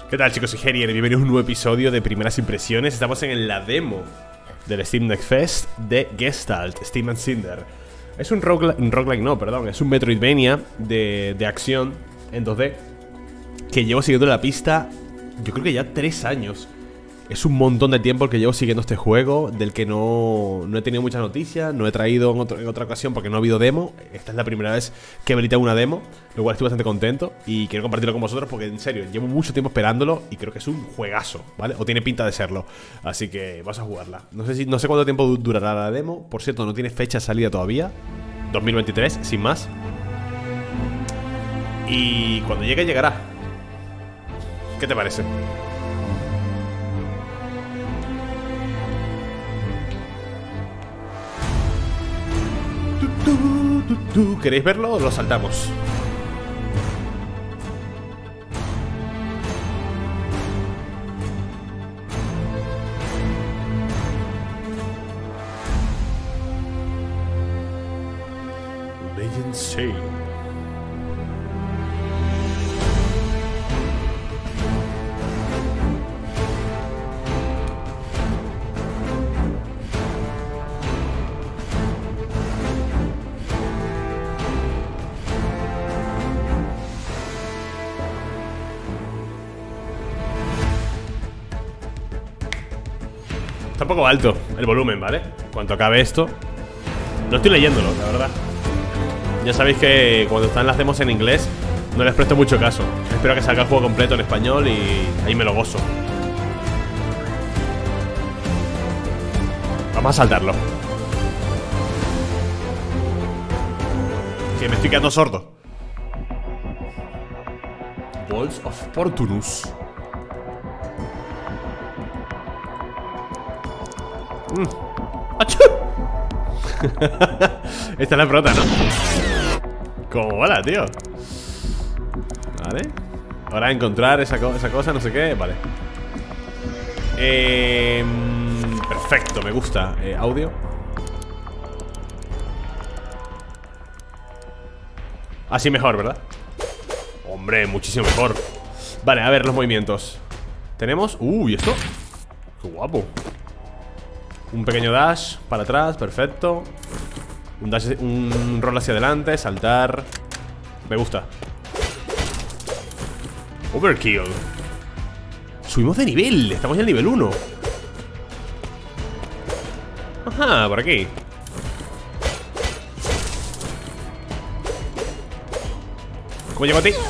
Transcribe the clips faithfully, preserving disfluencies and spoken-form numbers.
¿Qué tal, chicos? Soy Gerier y bienvenidos a un nuevo episodio de Primeras Impresiones. Estamos en la demo del Steam Next Fest de Gestalt, Steam and Cinder. Es un roguelike, un roguelike no, perdón, es un Metroidvania de, de acción en dos D que llevo siguiendo la pista, yo creo que ya tres años. Es un montón de tiempo el que llevo siguiendo este juego, del que no, no he tenido muchas noticias, no he traído en, otro, en otra ocasión porque no ha habido demo. Esta es la primera vez que habilité una demo, lo cual estoy bastante contento y quiero compartirlo con vosotros porque, en serio, llevo mucho tiempo esperándolo y creo que es un juegazo, ¿vale? O tiene pinta de serlo, así que vamos a jugarla. No sé, si, no sé cuánto tiempo durará la demo, por cierto, no tiene fecha de salida todavía, dos mil veintitrés, sin más. Y cuando llegue, llegará. ¿Qué te parece? ¿Queréis verlo o lo saltamos? Legend Sail. Está un poco alto el volumen, ¿vale? Cuando acabe esto. No estoy leyéndolo, la verdad. Ya sabéis que cuando están las demos en inglés no les presto mucho caso. Espero que salga el juego completo en español y ahí me lo gozo. Vamos a saltarlo. Que me estoy quedando sordo. Balls of Fortunus. Mm. ¡Achú! Esta es la prota, ¿no? Como mola, tío. Vale. Ahora encontrar esa, co esa cosa, no sé qué. Vale. eh, Perfecto, me gusta. eh, Audio. Así mejor, ¿verdad? Hombre, muchísimo mejor. Vale, a ver los movimientos. Tenemos... Uy, ¿esto? Qué guapo. Un pequeño dash para atrás, perfecto. Un dash, un roll hacia adelante, saltar. Me gusta. Overkill. Subimos de nivel, estamos ya en nivel uno. Ajá, por aquí. ¿Cómo llego a ti?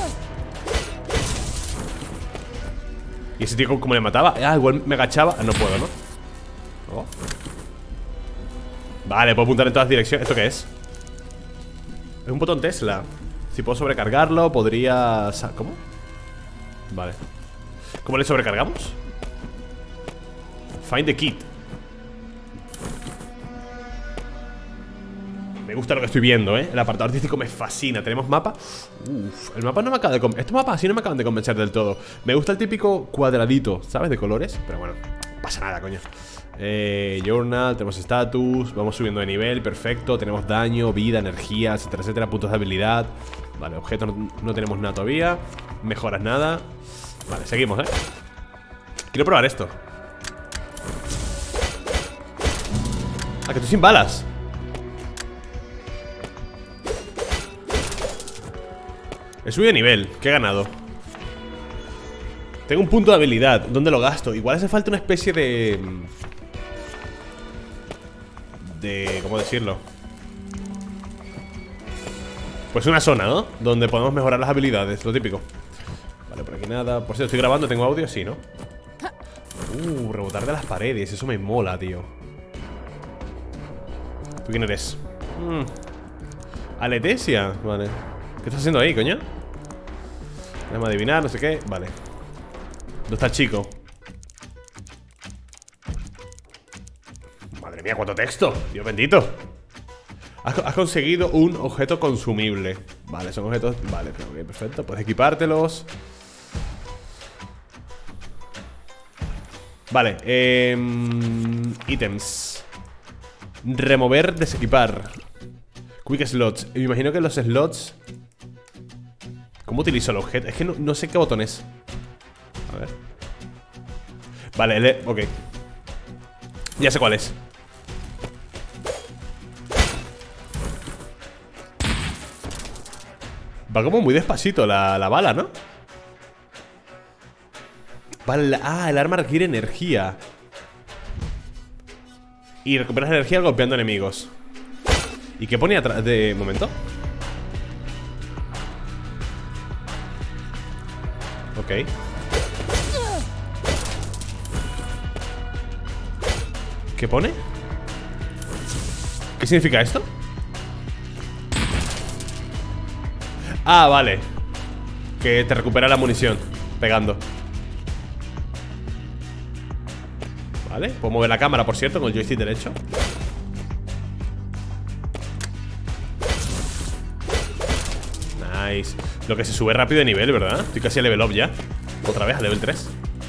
¿Y ese tío cómo le mataba? Ah, igual me agachaba. Ah, no puedo, ¿no? Oh. Vale, puedo apuntar en todas direcciones. ¿Esto qué es? Es un botón Tesla. Si puedo sobrecargarlo, podría... ¿Cómo? Vale. ¿Cómo le sobrecargamos? Find the kit. Me gusta lo que estoy viendo, ¿eh? El apartado artístico me fascina. ¿Tenemos mapa? Uf, el mapa no me acaba de convencer. Estos mapas así no me acaban de convencer del todo. Me gusta el típico cuadradito, ¿sabes? De colores. Pero bueno, no pasa nada, coño. Eh, journal, tenemos status. Vamos subiendo de nivel, perfecto. Tenemos daño, vida, energía, etcétera, etcétera. Puntos de habilidad. Vale, objetos no, no tenemos nada todavía. Mejoras nada. Vale, seguimos, ¿eh? Quiero probar esto. Ah, que estoy sin balas. He subido de nivel, ¿qué he ganado? Tengo un punto de habilidad, ¿dónde lo gasto? Igual hace falta una especie de... De... ¿Cómo decirlo? Pues una zona, ¿no? Donde podemos mejorar las habilidades, lo típico. Vale, por aquí nada. Por si estoy grabando, ¿tengo audio? Sí, ¿no? Uh, rebotar de las paredes, eso me mola, tío. ¿Tú quién eres? Mm. Aletesia, vale. ¿Qué estás haciendo ahí, coño? Déjame adivinar, no sé qué. Vale. ¿Dónde está el chico? Madre mía, cuánto texto. Dios bendito. Has, has conseguido un objeto consumible. Vale, son objetos... Vale, okay, perfecto. Puedes equipártelos. Vale, eh, ítems. Remover, desequipar. Quick slots. Me imagino que los slots... ¿Cómo utilizo el objeto? Es que no, no sé qué botón es. A ver. Vale, L, ok. Ya sé cuál es. Va como muy despacito la, la bala, ¿no? Vale, la, ah, el arma requiere energía. Y recuperas energía golpeando enemigos. ¿Y qué pone atrás? De momento. Ok. ¿Qué pone? ¿Qué significa esto? Ah, vale. Que te recupera la munición pegando. Vale, puedo mover la cámara, por cierto, con el joystick derecho. Nice. Lo que se sube rápido de nivel, ¿verdad? Estoy casi a level up ya. Otra vez a level tres.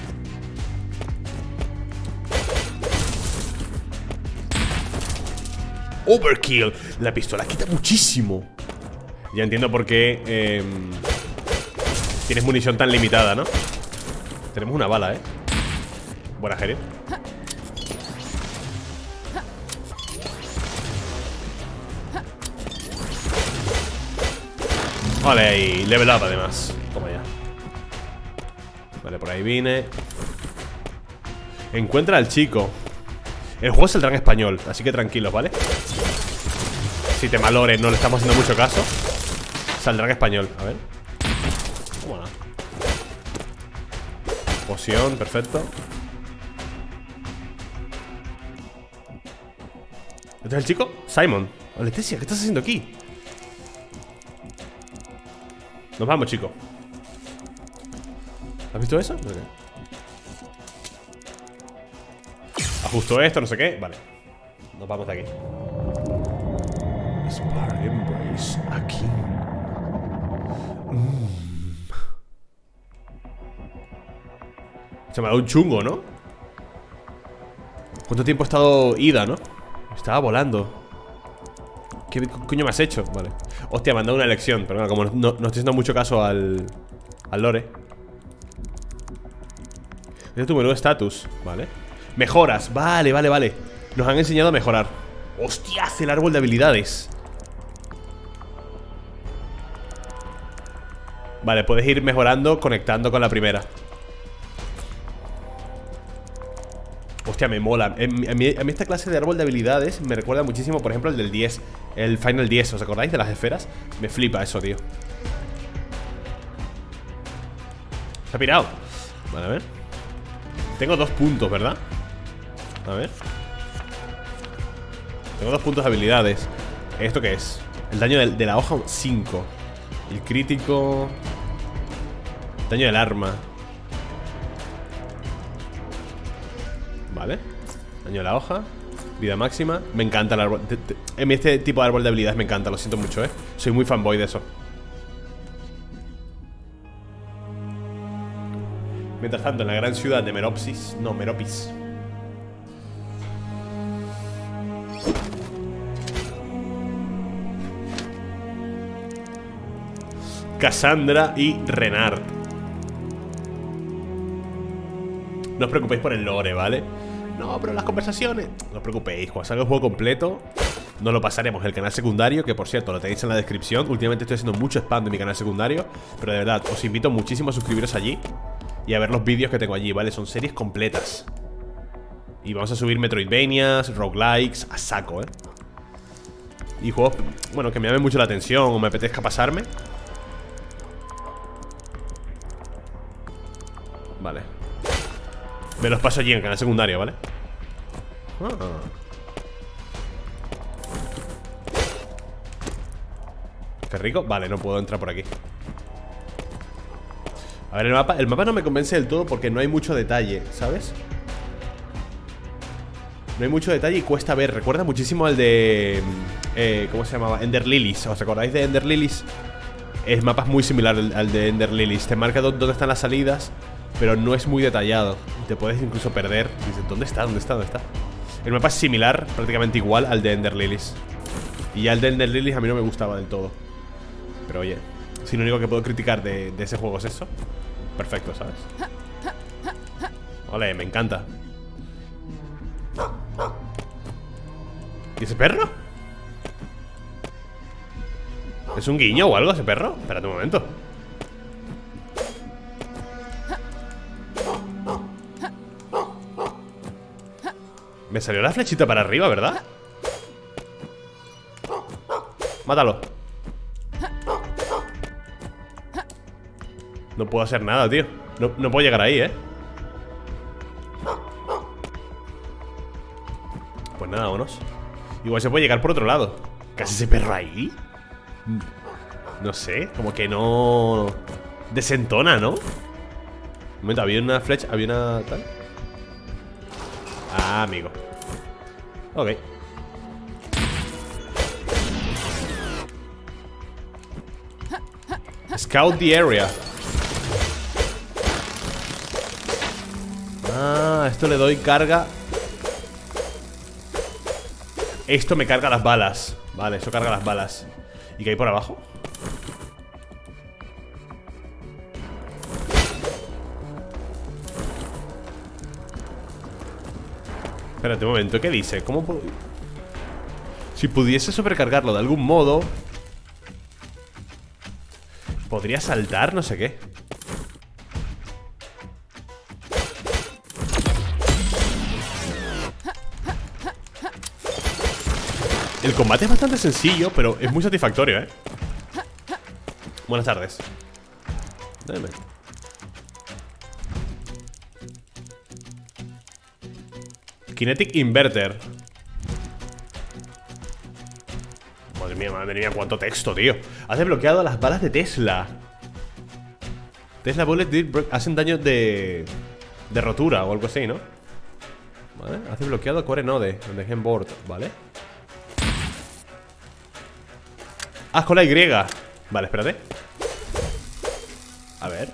Overkill. La pistola quita muchísimo. Ya entiendo por qué eh, tienes munición tan limitada, ¿no? Tenemos una bala, ¿eh? Buena, Jerry. Vale, ahí, level up además. Toma ya. Vale, por ahí vine. Encuentra al chico. El juego saldrá en español, así que tranquilos, ¿vale? Si te malores, no le estamos haciendo mucho caso. Saldrá en español, a ver. Bueno. Poción, perfecto. ¿Este es el chico? Simon. Leticia, ¿qué estás haciendo aquí? Nos vamos, chico. ¿Has visto eso? Ajusto esto, no sé qué. Vale. Nos vamos de aquí. Spark Embrace aquí. Mm. Se me ha dado un chungo, ¿no? ¿Cuánto tiempo ha estado ida, no? Estaba volando. ¿Qué coño me has hecho? Vale. Hostia, me han dado una elección. Pero bueno, como no, no estoy haciendo mucho caso al Al lore. Este es tu menú de estatus. Vale. Mejoras. Vale, vale, vale. Nos han enseñado a mejorar. Hostia, hace el árbol de habilidades. Vale, puedes ir mejorando conectando con la primera. Hostia, me mola. A mí, a mí esta clase de árbol de habilidades me recuerda muchísimo, por ejemplo, el del diez. El Final diez, ¿os acordáis de las esferas? Me flipa eso, tío. Se ha pirado. Vale, a ver. Tengo dos puntos, ¿verdad? A ver. Tengo dos puntos de habilidades. ¿Esto qué es? El daño de, de la hoja cinco. El crítico. Daño del arma. Vale. Daño de la hoja. Vida máxima. Me encanta el árbol. En este tipo de árbol de habilidades me encanta. Lo siento mucho, eh. Soy muy fanboy de eso. Mientras tanto, en la gran ciudad de Meropsis. No, Meropis. Cassandra y Renard. No os preocupéis por el lore, ¿vale? No, pero las conversaciones. No os preocupéis, cuando salga el juego completo nos lo pasaremos el canal secundario, que por cierto lo tenéis en la descripción. Últimamente estoy haciendo mucho spam de mi canal secundario, pero de verdad, os invito muchísimo a suscribiros allí y a ver los vídeos que tengo allí, ¿vale? Son series completas. Y vamos a subir Metroidvanias, roguelikes, a saco, ¿eh? Y juegos, bueno, que me llamen mucho la atención o me apetezca pasarme. Vale. Me los paso allí en el canal secundario, ¿vale? Ah. Qué rico. Vale, no puedo entrar por aquí. A ver, el mapa. El mapa no me convence del todo porque no hay mucho detalle, ¿sabes? No hay mucho detalle y cuesta ver. Recuerda muchísimo al de... Eh, ¿Cómo se llamaba? Ender Lilies. ¿Os acordáis de Ender Lilies? El mapa es muy similar al, al de Ender Lilies. Te marca dónde están las salidas, pero no es muy detallado. Te puedes incluso perder. Dices, ¿dónde está? ¿Dónde está? ¿Dónde está? El mapa es similar, prácticamente igual al de Ender Lilies. Y ya el de Ender Lilies a mí no me gustaba del todo. Pero oye, si lo único que puedo criticar de, de ese juego es eso, perfecto, ¿sabes? Ole, me encanta. ¿Y ese perro? ¿Es un guiño o algo ese perro? Espérate un momento. Me salió la flechita para arriba, ¿verdad? Mátalo. No puedo hacer nada, tío. No, no puedo llegar ahí, ¿eh? Pues nada, vámonos. Igual se puede llegar por otro lado. ¿Casi ese perro ahí? No sé, como que no... desentona, ¿no? Un momento, había una flecha, había una... tal. Ah, amigo. Ok. Scout the area. Ah, esto le doy carga. Esto me carga las balas. Vale, eso carga las balas. ¿Y qué hay por abajo? Espérate un momento, ¿qué dice? ¿Cómo puedo...? Si pudiese sobrecargarlo de algún modo, podría saltar, no sé qué. El combate es bastante sencillo, pero es muy satisfactorio, ¿eh? Buenas tardes. Dame. Kinetic Inverter. Madre mía, madre mía, cuánto texto, tío. Has desbloqueado las balas de Tesla. Tesla Bullet hacen daño de... de rotura o algo así, ¿no? Vale, has desbloqueado Core Node de Genboard, ¿vale? Ah, con la Y. Vale, espérate. A ver.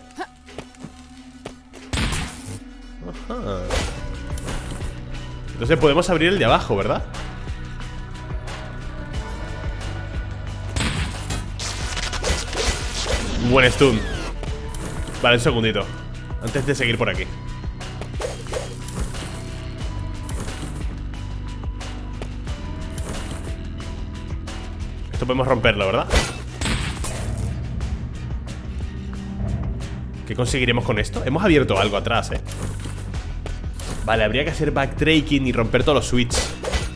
Ajá. Entonces podemos abrir el de abajo, ¿verdad? Un buen stun. Vale, un segundito. Antes de seguir por aquí. Esto podemos romperlo, ¿verdad? ¿Qué conseguiremos con esto? Hemos abierto algo atrás, ¿eh? Vale, habría que hacer backtracking y romper todos los switches.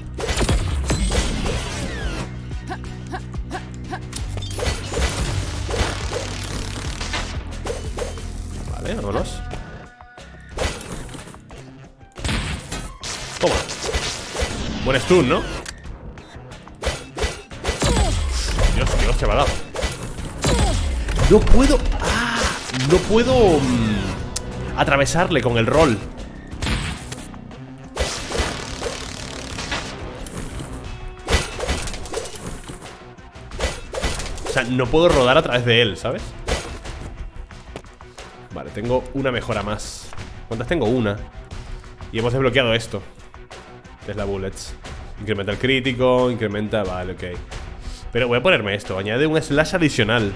Vale, vámonos. Toma. Buen stun, ¿no? Dios, Dios, se me ha dado. No puedo... ¡Ah! No puedo... Mmm, atravesarle con el roll. O sea, no puedo rodar a través de él, ¿sabes? Vale, tengo una mejora más. ¿Cuántas tengo? Una. Y hemos desbloqueado esto. Tesla Bullets. Incrementa el crítico, incrementa... Vale, ok. Pero voy a ponerme esto. Añade un slash adicional.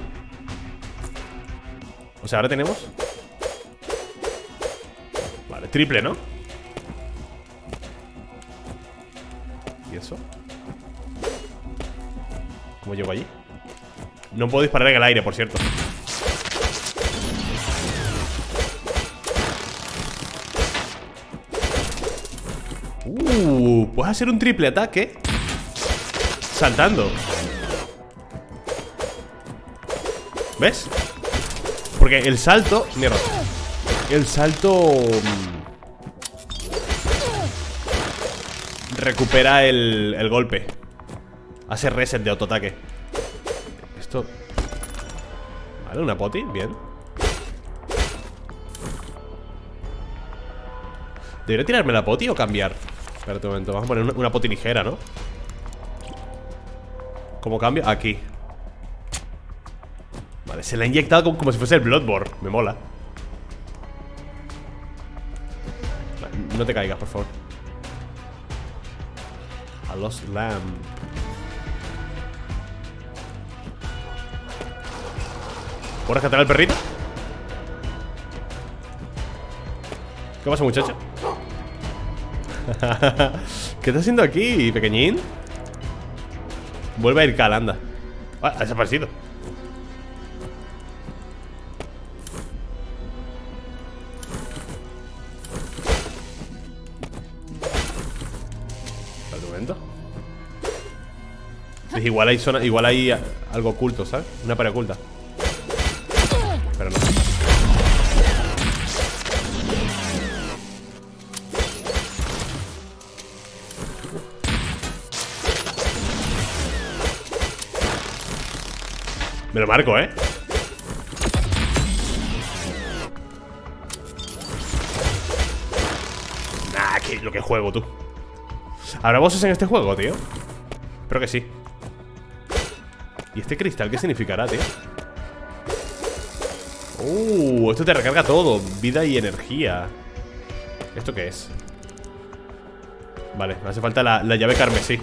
O sea, ahora tenemos... Vale, triple, ¿no? ¿Y eso? ¿Cómo llego allí? No puedo disparar en el aire, por cierto. Uh, puedes hacer un triple ataque saltando. ¿Ves? Porque el salto... Mierda. El salto... recupera el, el golpe. Hace reset de autoataque. Esto... Vale, una poti, bien. ¿Debería tirarme la poti o cambiar? Espérate un momento, vamos a poner una, una poti ligera, ¿no? ¿Cómo cambia? Aquí. Vale, se la ha inyectado como, como si fuese el Bloodborne. Me mola. Vale, no te caigas, por favor. A Lost Lamb. ¿Puedo rescatar al perrito? ¿Qué pasa, muchacho? ¿Qué estás haciendo aquí, pequeñín? Vuelve a ir Cal, anda. Ah, ha desaparecido. Espera un momento. Es igual hay zona, igual hay algo oculto, ¿sabes? Una pared oculta. Pero no. Me lo marco, ¿eh? Nah, que lo que juego, tú. ¿Habrá bosses en este juego, tío? Espero que sí. ¿Y este cristal qué significará, tío? Uh, esto te recarga todo. Vida y energía. ¿Esto qué es? Vale, me hace falta la, la llave carmesí.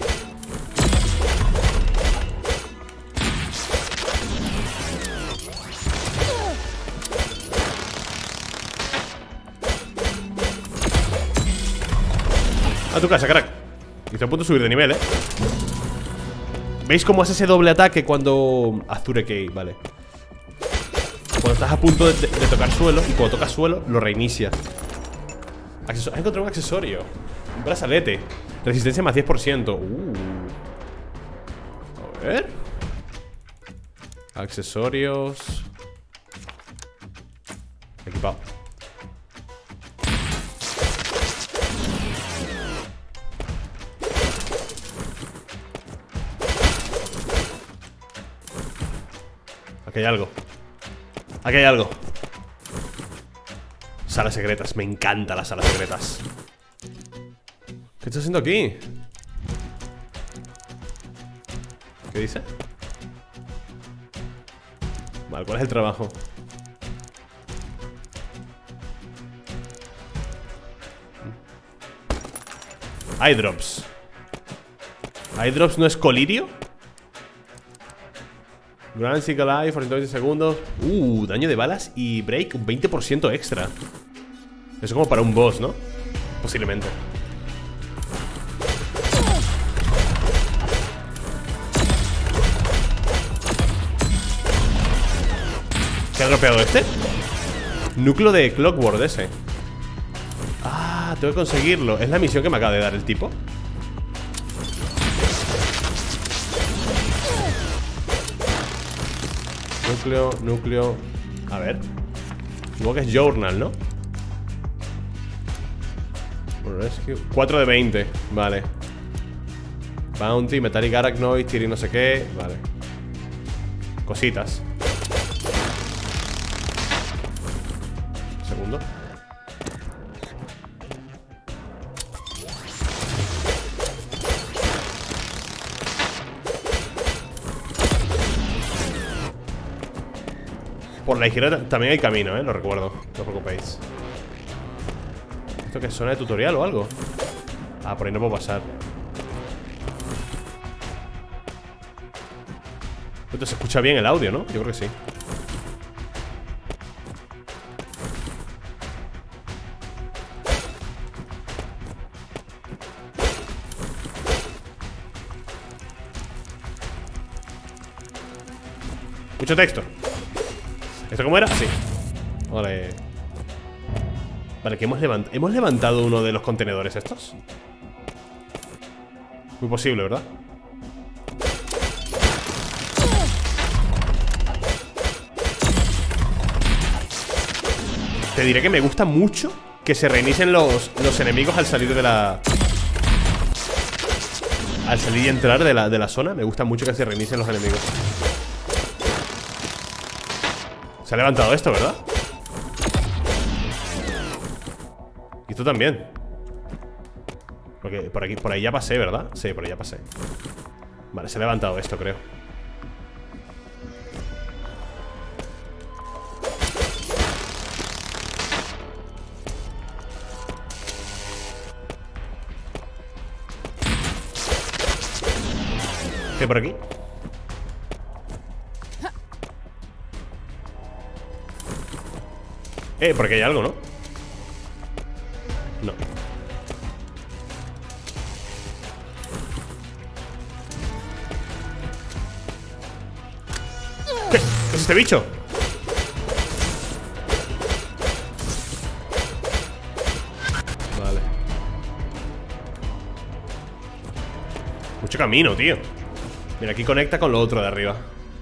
A tu casa, crack. Y estoy a punto de subir de nivel, ¿eh? ¿Veis cómo hace ese doble ataque cuando... Azure Key, vale. Cuando estás a punto de, de, de tocar suelo. Y cuando tocas suelo, lo reinicia. Acceso... Has encontrado un accesorio. Un brazalete. Resistencia más diez por ciento. Uh. A ver. Accesorios. Equipado. Aquí hay algo. Aquí hay algo. Salas secretas. Me encantan las salas secretas. ¿Qué estás haciendo aquí? ¿Qué dice? Vale, ¿cuál es el trabajo? Eye drops. Eye drops no es colirio. Grand Single Eye por ciento veinte segundos. Uh, daño de balas y break un veinte por ciento extra. Eso como para un boss, ¿no? Posiblemente. ¿Qué ha dropeado este? Núcleo de Clockwork ese. Ah, tengo que conseguirlo. Es la misión que me acaba de dar el tipo. Núcleo, núcleo. A ver. Supongo que es Journal, ¿no? Rescue. cuatro de veinte, vale. Bounty, Metallic Arachnoid, Tiri no sé qué. Vale. Cositas. Segundo. Por la izquierda también hay camino, ¿eh? Lo recuerdo, no os preocupéis. ¿Esto qué es? ¿Zona de tutorial o algo? Ah, por ahí no puedo pasar. Esto se escucha bien el audio, ¿no? Yo creo que sí. Mucho texto. ¿Esto cómo era? Sí. Vale. Vale, que hemos levantado. ¿Hemos levantado uno de los contenedores estos? Muy posible, ¿verdad? Te diré que me gusta mucho que se reinicien los, los enemigos al salir de la... Al salir y entrar de la, de la zona. Me gusta mucho que se reinicien los enemigos. Se ha levantado esto, ¿verdad? Y esto también. Porque por aquí, por ahí ya pasé, ¿verdad? Sí, por ahí ya pasé. Vale, se ha levantado esto, creo. ¿Qué hay por aquí? Eh, por aquí hay algo, ¿no? ¿Qué es este bicho? Vale. Mucho camino, tío. Mira, aquí conecta con lo otro de arriba.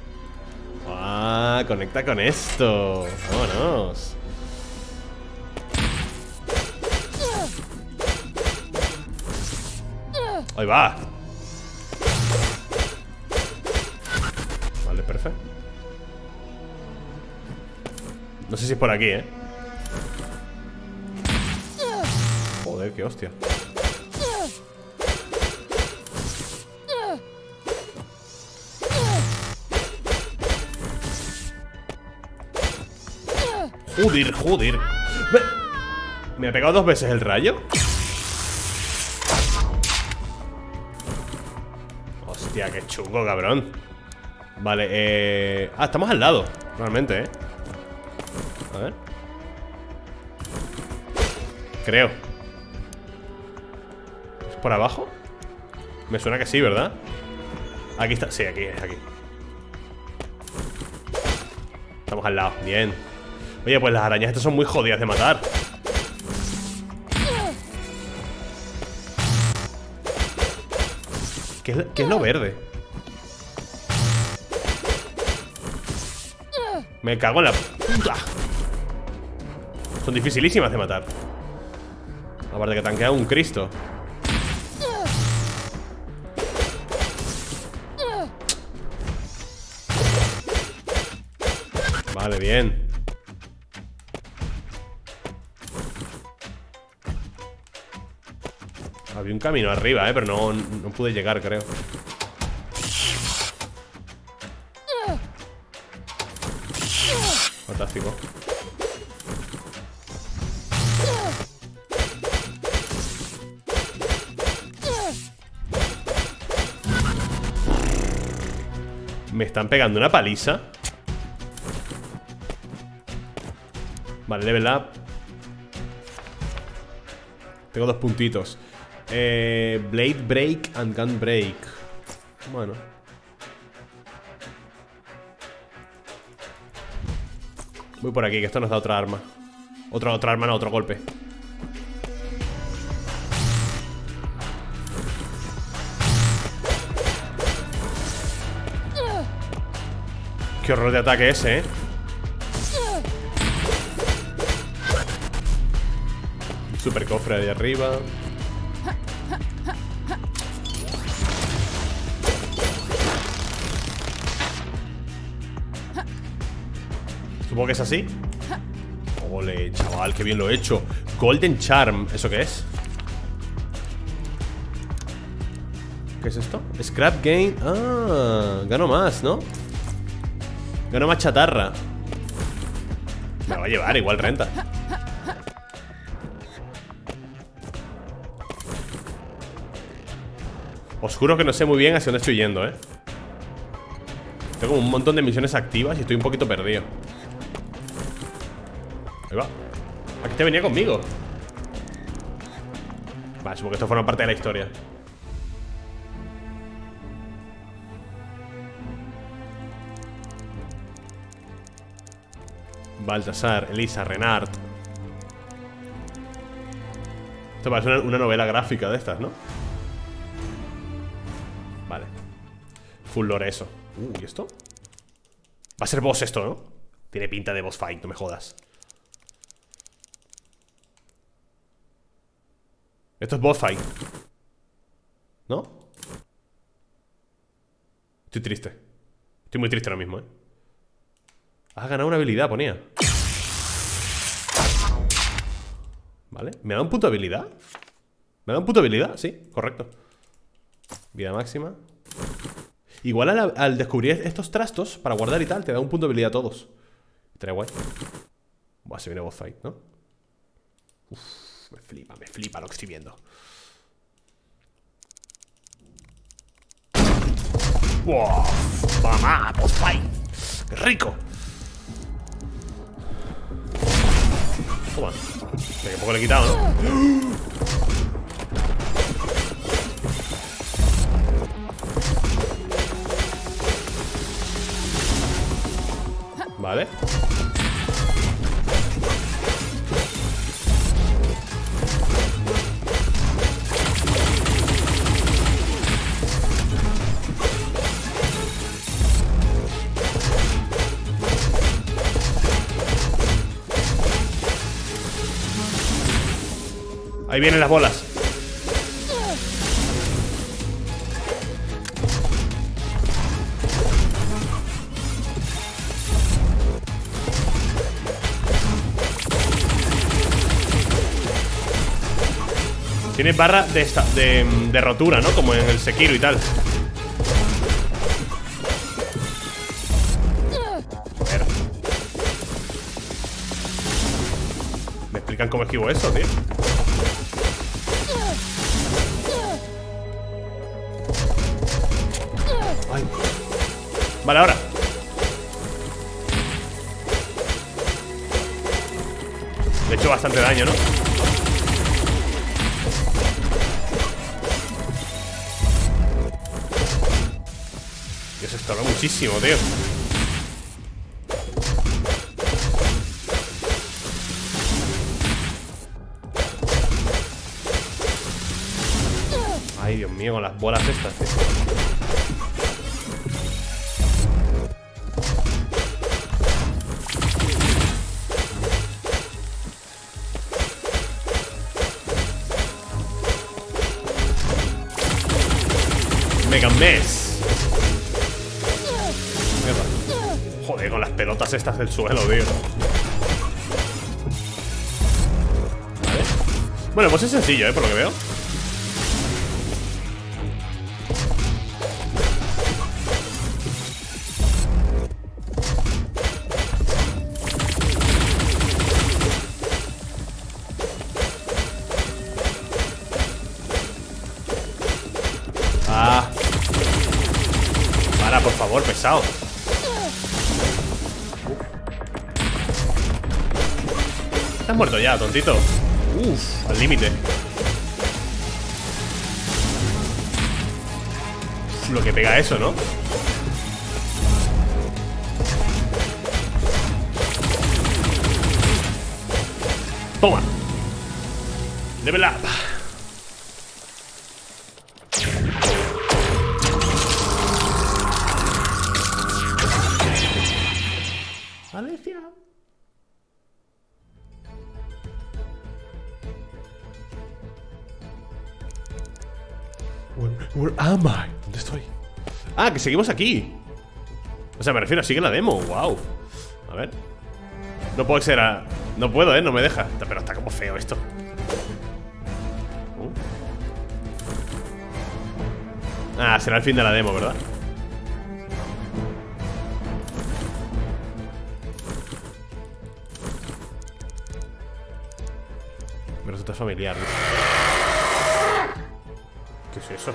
Ah, conecta con esto. Vámonos. Ahí va. Vale, perfecto. No sé si es por aquí, ¿eh? Joder, qué hostia. Joder, joder. ¿Me, ¿Me ha pegado dos veces el rayo? Hostia, qué chungo, cabrón. Vale, eh... ah, estamos al lado, realmente, ¿eh? A ver. Creo. ¿Es por abajo? Me suena que sí, ¿verdad? Aquí está, sí, aquí, es aquí. Estamos al lado, bien. Oye, pues las arañas estas son muy jodidas de matar. ¿Qué es, qué es lo verde? Me cago en la puta. Son dificilísimas de matar. Aparte que tanquea un Cristo. Vale, bien. Había un camino arriba, eh, pero no, no pude llegar, creo. Fantástico. Me están pegando una paliza. Vale, level up. Tengo dos puntitos. eh, Blade Break and Gun Break. Bueno. Voy por aquí, que esto nos da otra arma. Otra, otra arma, no, otro golpe. Qué horror de ataque ese, eh. Super cofre de arriba. Supongo que es así. Ole, chaval, qué bien lo he hecho. Golden Charm, ¿eso qué es? ¿Qué es esto? Scrap Gain. Ah, gano más, ¿no? Gano más chatarra. Me lo va a llevar, igual renta. Os juro que no sé muy bien hacia dónde estoy yendo, ¿eh? Tengo un montón de misiones activas y estoy un poquito perdido. Ahí va. Aquí te venía conmigo. Vale, supongo que esto forma parte de la historia. Baltasar, Elisa, Renard. Esto parece una, una novela gráfica de estas, ¿no? Vale. Full lore eso. Uh, ¿y esto? Va a ser boss esto, ¿no? Tiene pinta de boss fight, no me jodas. Esto es boss fight, ¿no? Estoy triste. Estoy muy triste ahora mismo, ¿eh? Has ganado una habilidad, ponía. Vale, ¿me da un punto de habilidad? ¿Me da un punto de habilidad? Sí, correcto. Vida máxima. Igual al, al descubrir estos trastos para guardar y tal, te da un punto de habilidad a todos. Estaría guay. Buah, se viene boss fight, ¿no? Uf, me flipa, me flipa lo que estoy viendo. Wow, mamá, boss fight. ¡Qué rico! Toma. Que poco le he quitado, ¿no? Vale. Ahí vienen las bolas. Tiene barra de, esta, de, de rotura, ¿no? Como en el Sekiro y tal. A ver. ¿Me explican cómo esquivo eso, tío? Ay. Vale, ahora. Le he hecho bastante daño, ¿no? Y eso estorba muchísimo, tío. Ay, Dios mío, con las bolas estas, tío. Mega Mess. Mierda. Joder, con las pelotas estas del suelo, tío. Vale. Bueno, pues es sencillo, ¿eh? Por lo que veo. Ah. Para, por favor, pesado. Estás muerto ya, tontito. Uf, al límite. Lo que pega eso, ¿no? Toma. Level up. Alicia. Where, where am I? ¿Dónde estoy? Ah, que seguimos aquí. O sea, me refiero a sigue la demo. Wow. A ver. No puedo ser a... No puedo, eh, no me deja. Pero está como feo esto. uh. Ah, será el fin de la demo, ¿verdad? Me resulta familiar, ¿no? ¿Qué es eso?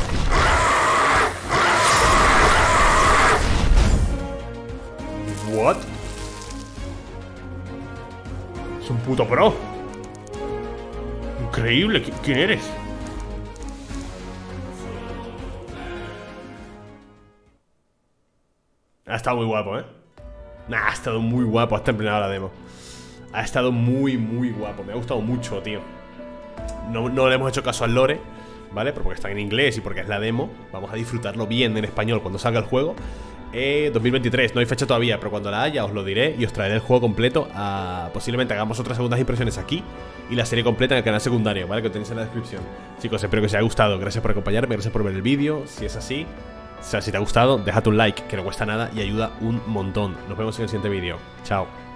¿What? Es un puto pro. Increíble. ¿Quién eres? Ha estado muy guapo, ¿eh? Nah, ha estado muy guapo hasta emplear la demo. Ha estado muy, muy guapo. Me ha gustado mucho, tío. No, no le hemos hecho caso al lore, ¿vale? Porque está en inglés y porque es la demo. Vamos a disfrutarlo bien en español cuando salga el juego. eh, dos mil veintitrés, no hay fecha todavía, pero cuando la haya os lo diré y os traeré el juego completo. a, Posiblemente hagamos otras segundas impresiones aquí y la serie completa en el canal secundario, ¿vale? Que lo tenéis en la descripción. Chicos, espero que os haya gustado. Gracias por acompañarme, gracias por ver el vídeo. Si es así, o sea, si te ha gustado, déjate un like, que no cuesta nada y ayuda un montón. Nos vemos en el siguiente vídeo. Chao.